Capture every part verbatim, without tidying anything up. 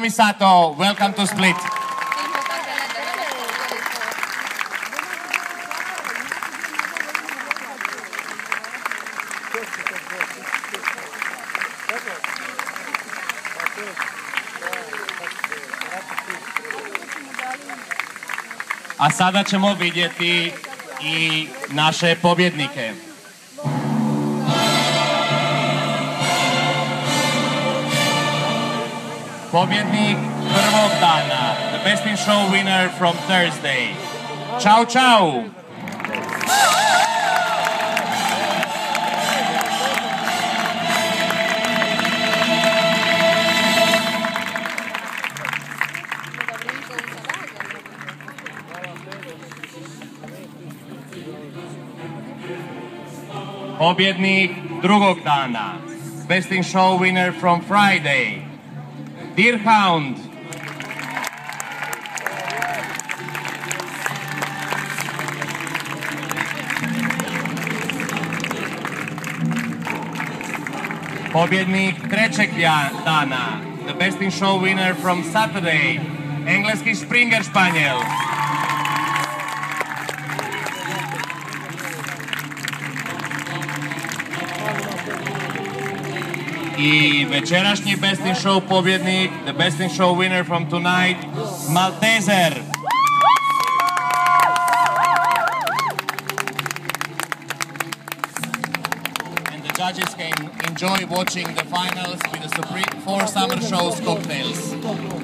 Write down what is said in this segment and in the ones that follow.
Sami Sato, welcome to Split. A sada ćemo vidjeti i naše pobjednike. Pobjednik prvog dana, the Best in Show winner from Thursday. Ciao, ciao! Pobjednik drugog dana, Best in Show winner from Friday, Deerhound. Pobjednik trećeg dana, the Best in Show winner from Saturday, engleski Springer Spaniel. I večerašnji Best in Show pobjednik, the Best in Show winner from tonight, Malteser. And the judges can enjoy watching the finals with the Supreme Four Summer Shows cocktails.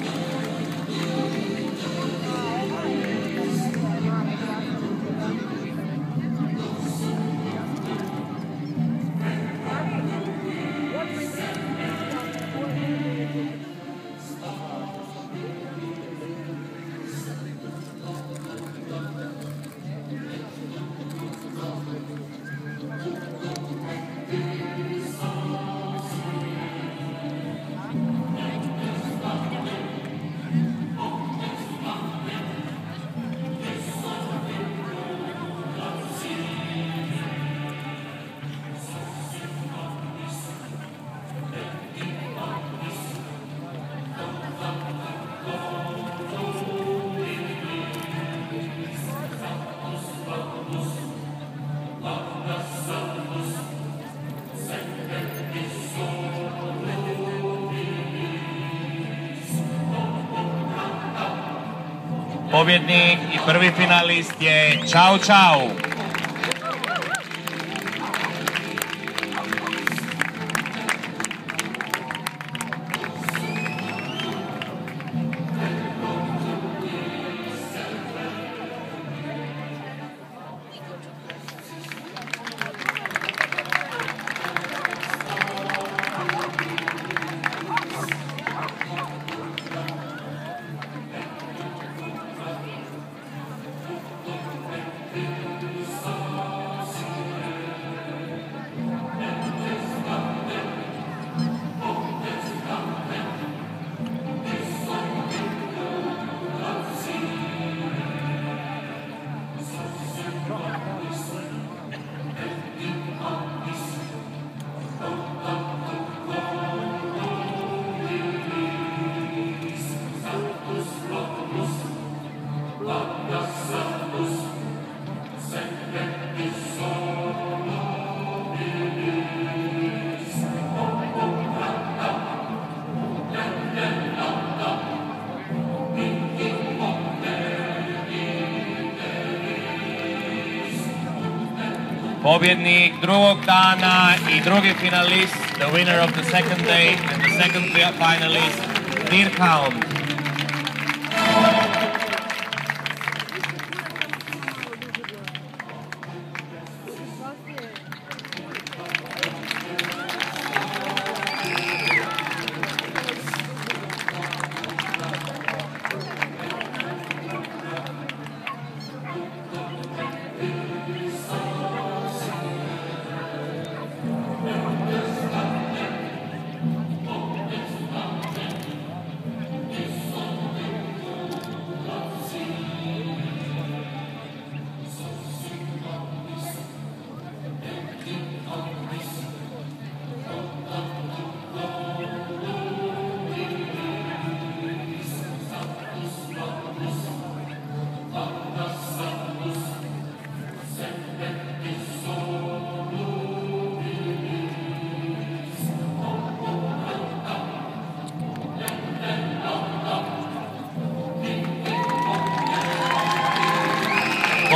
Pobjednik i prvi finalist je Ciao Ciao. Pobjednik drugog dana i drugi finalist, the winner of the second day and the second finalist, Deerhound.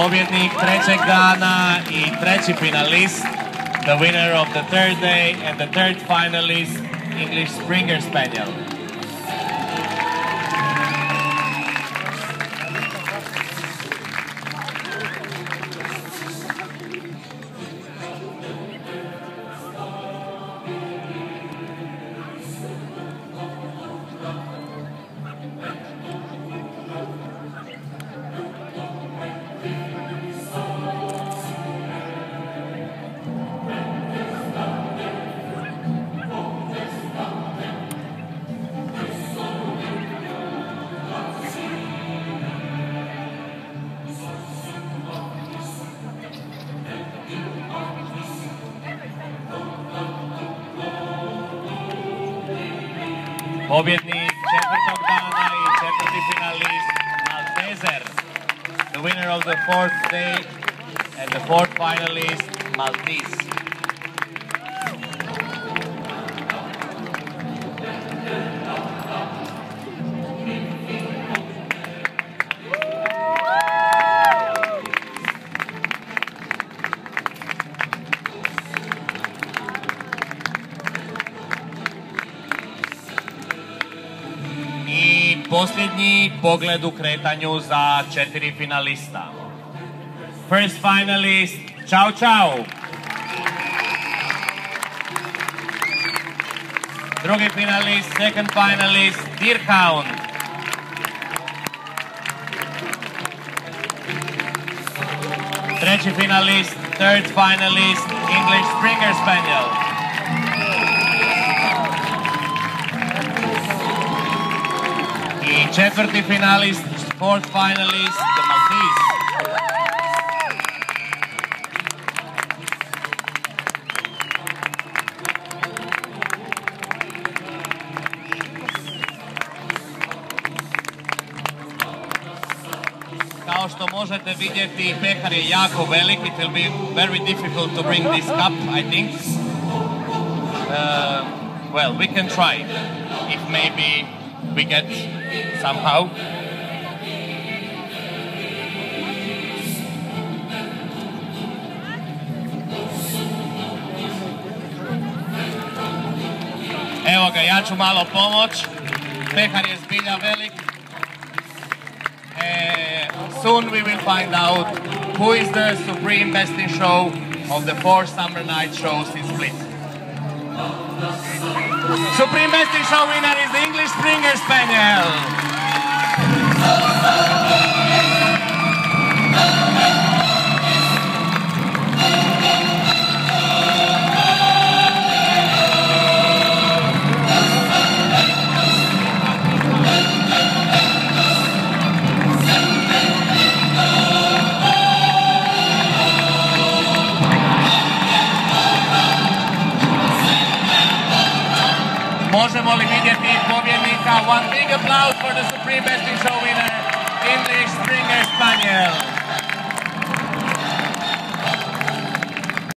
pobjednik trećeg dana i treći finalist, the winner of the third day and the third finalist, English Springer Spaniel. Pobjednik četvrtog dana i četvrti finalist, Malteser. The winner of the fourth day and the fourth finalist, Maltese. Posljednji pogled u kretanju za četiri finalista. First finalist, Ciao Ciao. Drugi finalist, second finalist, Deerhound. Treći finalist, third finalist, English Springer Spaniel. I četvrti finalist, fourth finalist, the Maltese. Kao što možete vidjeti, pehar je jako velik. It will be very difficult to bring this cup, I think. Uh, well, we can try. If maybe we get somehow. Evo ga, ja ću malo pomoć. Pehar je zbilja velik. E, soon we will find out who is the supreme best in show of the four summer night shows in Split. Supreme Best in Show winner is the English Springer Spaniel. Možemo li vidjeti pobjednika? One big applause for the Supreme Best in Show winner, English Springer Spaniel.